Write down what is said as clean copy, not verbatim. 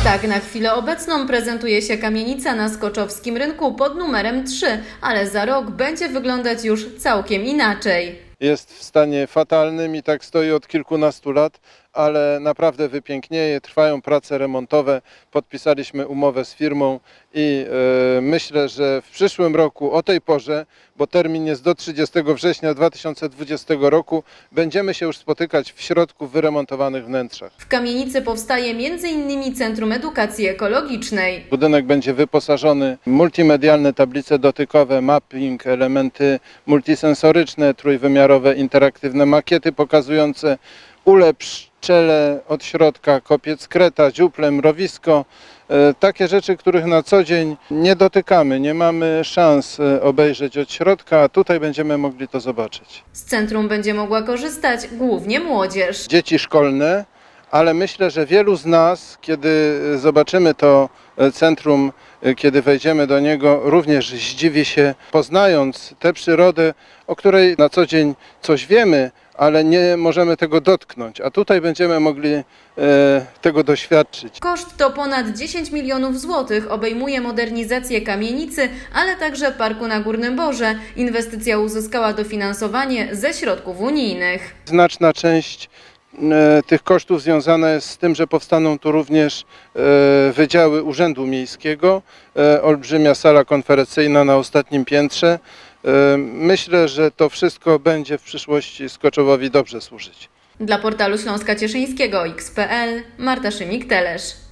Tak na chwilę obecną prezentuje się kamienica na Skoczowskim Rynku pod numerem 3, ale za rok będzie wyglądać już całkiem inaczej. Jest w stanie fatalnym i tak stoi od kilkunastu lat, ale naprawdę wypięknieje, trwają prace remontowe, podpisaliśmy umowę z firmą i myślę, że w przyszłym roku o tej porze, bo termin jest do 30 września 2020 roku, będziemy się już spotykać w środku w wyremontowanych wnętrzach. W kamienicy powstaje m.in. Centrum Edukacji Ekologicznej. Budynek będzie wyposażony w multimedialne tablice dotykowe, mapping, elementy multisensoryczne, trójwymiarowe, interaktywne makiety pokazujące ule, pszczele od środka, kopiec kreta, dziuple, mrowisko. Takie rzeczy, których na co dzień nie dotykamy, nie mamy szans obejrzeć od środka, a tutaj będziemy mogli to zobaczyć. Z centrum będzie mogła korzystać głównie młodzież. Dzieci szkolne, ale myślę, że wielu z nas, kiedy zobaczymy to centrum, kiedy wejdziemy do niego, również zdziwi się, poznając tę przyrodę, o której na co dzień coś wiemy, ale nie możemy tego dotknąć, a tutaj będziemy mogli tego doświadczyć. Koszt to ponad 10 milionów złotych, obejmuje modernizację kamienicy, ale także parku na Górnym Borze. Inwestycja uzyskała dofinansowanie ze środków unijnych. Znaczna część tych kosztów związana jest z tym, że powstaną tu również wydziały Urzędu Miejskiego, olbrzymia sala konferencyjna na ostatnim piętrze. Myślę, że to wszystko będzie w przyszłości Skoczowowi dobrze służyć. Dla portalu Śląska Cieszyńskiego, x.pl, Marta Szymik-Telesz.